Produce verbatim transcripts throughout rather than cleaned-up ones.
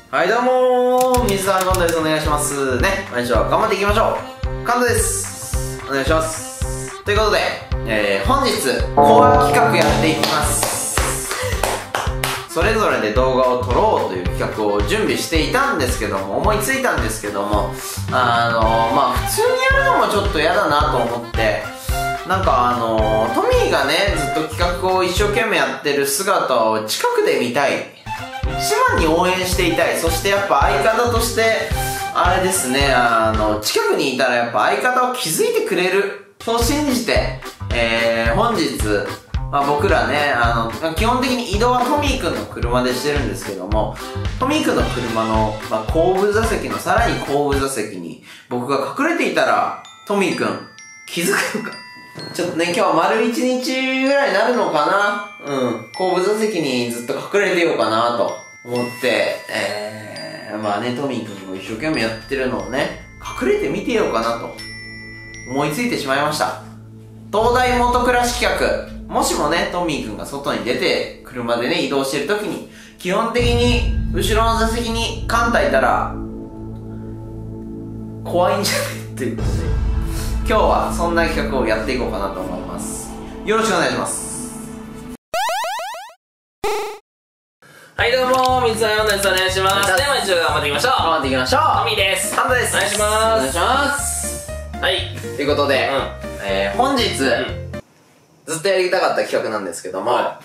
はいどうもー、水溜りボンドです。お願いしますね。毎日は頑張っていきましょう。カントです。お願いします。ということで、えー、本日コア企画やっていきます。それぞれで動画を撮ろうという企画を準備していたんですけども、思いついたんですけども、あのー、まあ普通にやるのもちょっと嫌だなと思って、なんかあのー、トミーがねずっと企画を一生懸命やってる姿を近くで見たい、一番に応援していたい。そしてやっぱ相方としてあれですね、あの近くにいたらやっぱ相方を気づいてくれる、そう信じて、えー、本日、まあ、僕らねあの基本的に移動はトミーくんの車でしてるんですけども、トミーくんの車の、まあ、後部座席のさらに後部座席に僕が隠れていたらトミーくん気づくのか。ちょっとね、今日は丸一日ぐらいになるのかな。うん。後部座席にずっと隠れてようかなと思って、えー、まあね、トミーくんも一生懸命やってるのをね、隠れて見てようかなと思いついてしまいました。東大元暮らし企画。もしもね、トミーくんが外に出て、車でね、移動してるときに、基本的に、後ろの座席にカンタいたら、怖いんじゃないっていうことで、今日はそんな企画をやっていこうかなと思います。よろしくお願いします。 はいどうもー、水溜りボンドです。お願いします。では一応頑張っていきましょう。 頑張っていきましょう。 トミーです。 カンタです。 お願いします。 お願いします。 はい。 ということで、 うん、 えー、本日、 うんずっとやりたかった企画なんですけども、はい、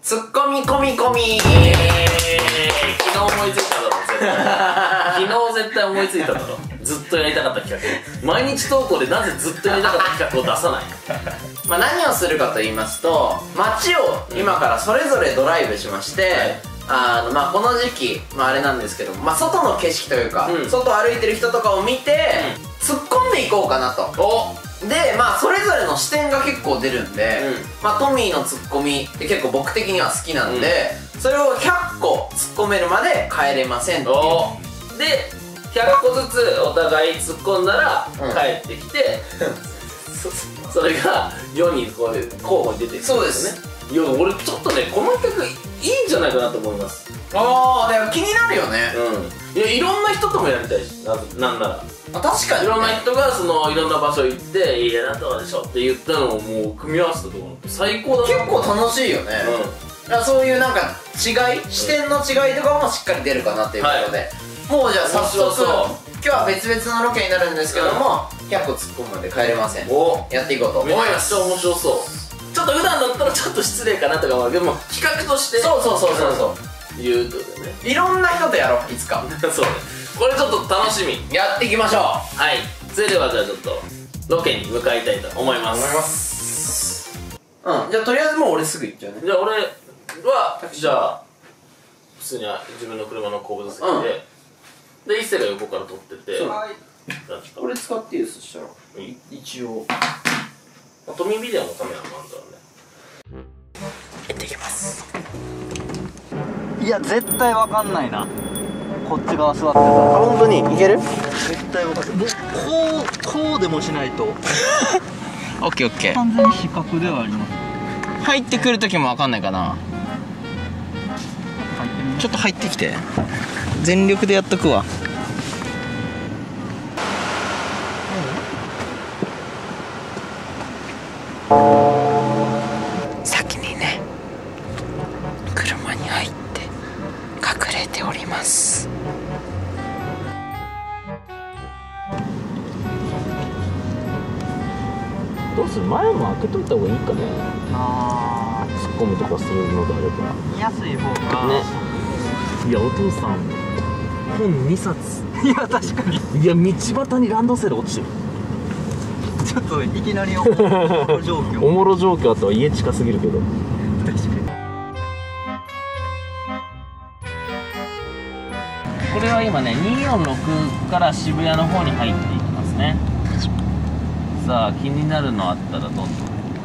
ツッコミ込み込み、えー、 昨日思いついただろ絶対昨日絶対思いついただろずっとやりたかった企画。毎日投稿でなぜずっとやりたかった企画を出さないまあ何をするかと言いますと、街を今からそれぞれドライブしまして、はい、あのまあこの時期、まああれなんですけども、まあ外の景色というか、うん、外を歩いてる人とかを見て、うん、突っ込んでいこうかなと。おで、まあそれぞれの視点が結構出るんで、うん、まあトミーのツッコミって結構僕的には好きなんで、うん、それをひゃっこ突っ込めるまで帰れませんっていう。で、ひゃっこずつお互い突っ込んだら帰ってきて、うん、それが世にこう交互に出てくるんですね。そうですね。いや俺ちょっとねこの曲いいんじゃないかなと思います。ああ、でも気になるよね。うん。いやいろんな人ともやりたいし、ななんなら。あ、確かに、ね、いろんな人がそのいろんな場所行って「いやなんとかでしょ」って言ったのをもう組み合わせたところ最高だな。結構楽しいよね。うん、そういうなんか違い、視点の違いとかもしっかり出るかなっていうことで、はい、もうじゃあ早速今日は別々のロケになるんですけども、うん、ひゃっこ突っ込むまで帰れません。おやっていこうと思います。めっちゃ面白そう。ちょっと普段だったらちょっと失礼かなとか思うけども、企画としてそうそうそうそうそう言うってことでね、いろんな人とやろういつかそうね、これちょっと楽しみやっていきましょう。はい、それではじゃあちょっとロケに向かいたいと思います。思います。うん、じゃあとりあえずもう俺すぐ行っちゃうね。じゃあ俺はじゃあ普通に自分の車の後部座席で、うん、で一星が横から撮ってて、これ使っていいです。そしたら一応トミービデオのカメラもあるからね。行ってきます。 いや絶対わかんないな、こっち側座ってたら。 本当にいける？ 絶対わかんない。もうこうこうでもしないとオッケーオッケー。 完全に死角ではあります。 入ってくる時もわかんないかな。ちょっと入ってきて、全力でやっとくわ。先にね車に入って隠れております。 どうする？前も開けといた方がいいかね。ああ、突っ込むとかするのであれば見やすい方がね。いやお父さん本にさついや確かに。 いや道端にランドセル落ちてる。 ちょっといきなりおもろ状況おもろ状況あとは家近すぎるけど。 確かに。 これは今ねにーよんろくから渋谷の方に入っていきますね。さあ気になるのあったらどんどん。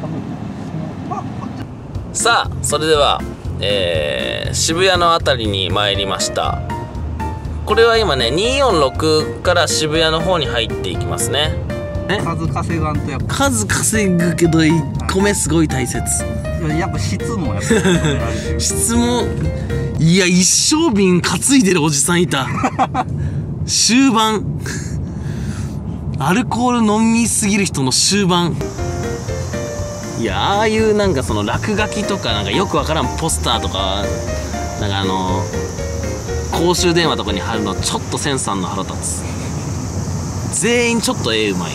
さあそれでは、えー、渋谷の辺りに参りました。これは今ねにーよんろくから渋谷の方に入っていきますね。 数稼がんとやっぱ数稼ぐけど米すごい大切。 いやっぱ質もやっぱ質問、いや一生瓶担いでるおじさんいた。終盤アルコール飲みすぎる人の終盤。いやああいうなんかその落書きとかなんかよくわからんポスターとかなんかあの公衆電話とかに貼るのちょっとセンスあんの腹立つ。全員ちょっと絵うまい。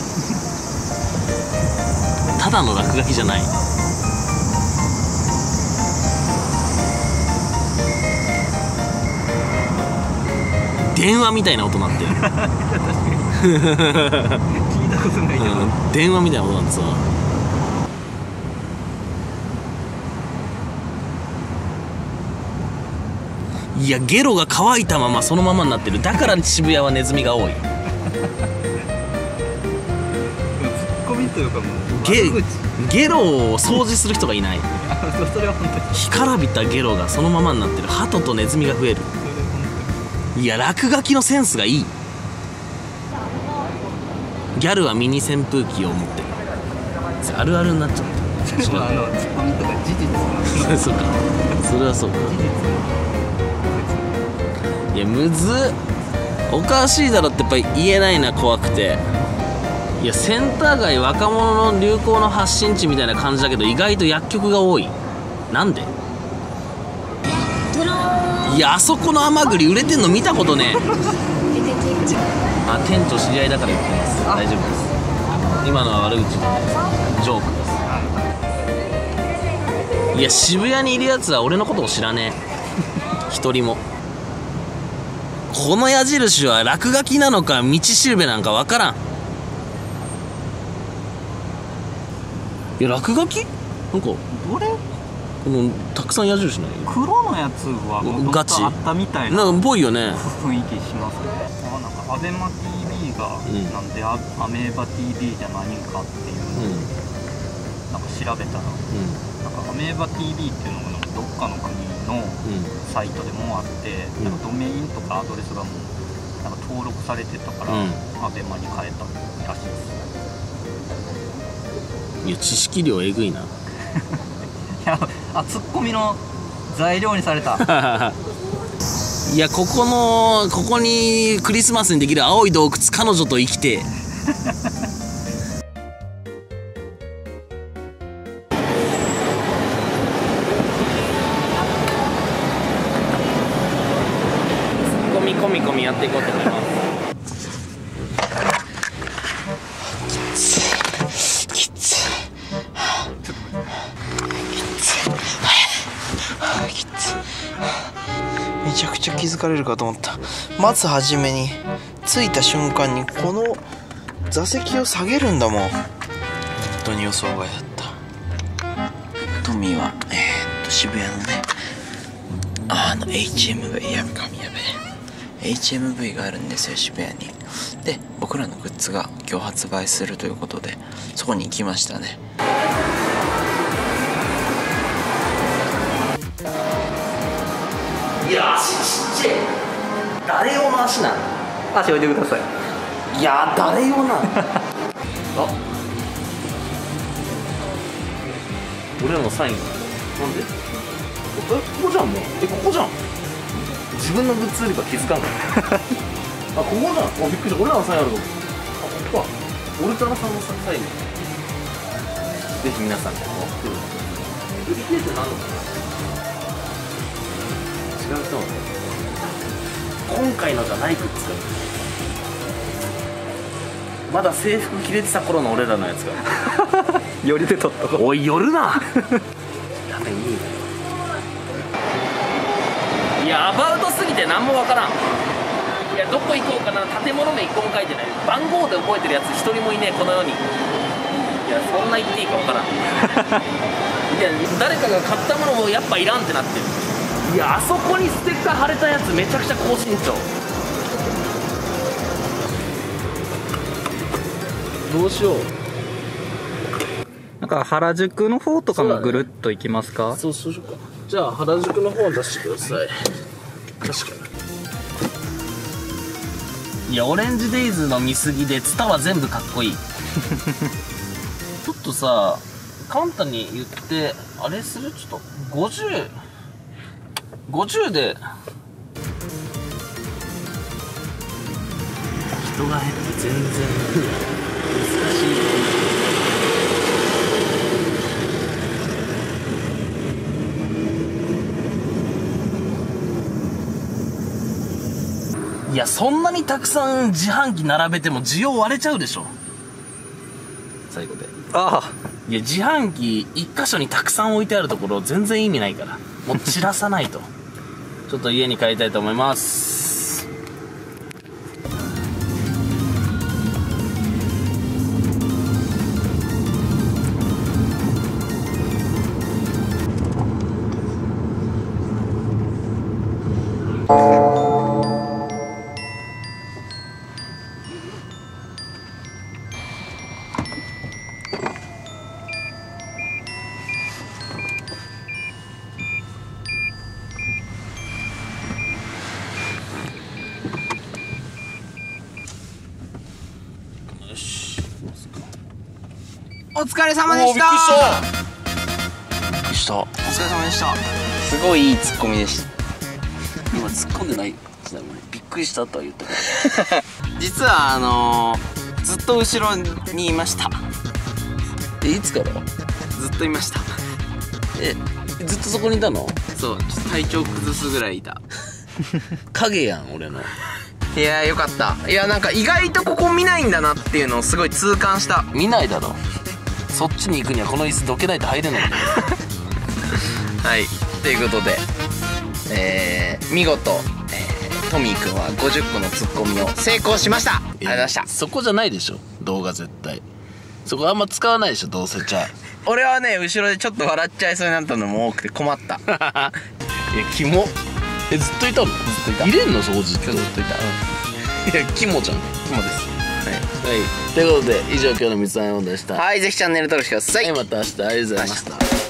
ただの落書きじゃない。電話みたいな音鳴ってる。 聞いたことないけど、 うん、電話みたいな音なんですわ。いやゲロが乾いたままそのままになってる。だから渋谷はネズミが多い。 ツッコミというかもうゲゲロを掃除する人がいない。 それは本当に干からびたゲロがそのままになってる。鳩とネズミが増える。いや落書きのセンスがいい。ギャルはミニ扇風機を持ってる。あるあるになっちゃった。 あのツッコミとか事実なそうか、それはそうか。いやむずっ、おかしいだろってやっぱり言えないな、怖くて。いやセンター街若者の流行の発信地みたいな感じだけど意外と薬局が多い。なんで？いやあそこの甘栗売れてんの見たことねえ。あ、店長知り合いだから言ってます。大丈夫です。今のは悪口じゃないです。ジョークです。いや渋谷にいるやつは俺のことを知らねえ。一人も。この矢印は落書きなのか道しるべなんかわからん。いや落書きなんかどれこのたくさん矢印ない黒のやつはもうどっかあったみたいななんかぽいよね。 雰囲気しますね。あ、なんかアベマ ティービー がなんでアメーバ ティービー じゃないんかっていうのをなんか調べたら、なんかアメーバ ティービー っていうのがどっかの国のサイトでもあって、なんかドメインとかアドレスがもうなんか登録されてたから、アベマに変えたらしいです。 いや知識量えぐいな。 いやあツッコミの材料にされた。 いやここのここにクリスマスにできる青い洞窟彼女と生きてコミコミコミやっていこうと思います。 めちゃくちゃ気づかれるかと思った。まずはじめに着いた瞬間にこの座席を下げるんだもん。本当に予想外だった。トミーはえー、っと渋谷のねあの エイチエムブイ やべかみやべ エイチエムブイ があるんですよ渋谷に。で僕らのグッズが今日発売するということでそこに行きましたね。 いや足ちっちゃい。誰用の足なの？ 足置いてください。 いや誰用なの？あ、俺らのサインなんで？え、ここじゃんもう。え、ここじゃん。自分のグッズ売り場気づかんかった。あ、ここじゃん。あ、びっくりした。俺らのサインあるぞ。あ、ここか。オルトラさんのサイン。ぜひ皆さんでも来る。売り切れてなんのかな？違うと思う。今回のじゃないグッズがまだ制服着れてた頃の俺らのやつがよりで撮ったおい寄るな。やべいいいやアバウトすぎて何もわからん。いやどこ行こうかな。建物名一個も書いてない。番号で覚えてるやつ一人もいねえこの世に。いやそんな言っていいかわからん。いや誰かが買ったものもやっぱいらんってなってる。いやあそこにステッカー貼れたやつめちゃくちゃ高身長。どうしよう。 なんか原宿の方とかもぐるっと行きますか？ そうそうしようか。じゃあ原宿の方を出してください。確かに。いやオレンジデイズの見過ぎでツタは全部かっこいい。ちょっとさカンタに言ってあれする？ちょっとごじゅうごじゅうで人が減って全然難しい。いや、そんなにたくさん自販機並べても需要割れちゃうでしょ。最後で。 ああ。 いや、自販機一箇所にたくさん置いてあるところ全然意味ないから。もう散らさないと。ちょっと家に帰りたいと思います。 お疲れ様でした。 びっくりした。 お疲れ様でした。すごいいいツッコミでした。 今突っ込んでない。ちなみにびっくりしたとは言ったけど実はあのー、ずっと後ろにいました。 え、いつから？ ずっといました。 え、ずっとそこにいたの？ そう、ちょっと体調崩すぐらいいた。 影やん、俺の。 いやーよかった。いや、なんか意外とここ見ないんだなっていうのをすごい痛感した。 見ないだろ。そっちに行くにはこの椅子どけないと入れないんだよはい、ということで、えー、見事、えー、トミーくんはごじゅっこのツッコミを成功しました。ありがとうございました。 そこじゃないでしょ、動画絶対。そこあんま使わないでしょ、どうせ。じゃあ俺はね、後ろでちょっと笑っちゃいそうになったのも多くて困った。いや、キモ。 え、ずっといたの？ずっといた。入れんの？そこずっと。 ずっといた。 うん、いや、キモじゃん。 キモです。 はい、はい、ということで以上今日のみつあんでした。 はい、ぜひチャンネル登録してください。 はい、また明日ありがとうございました。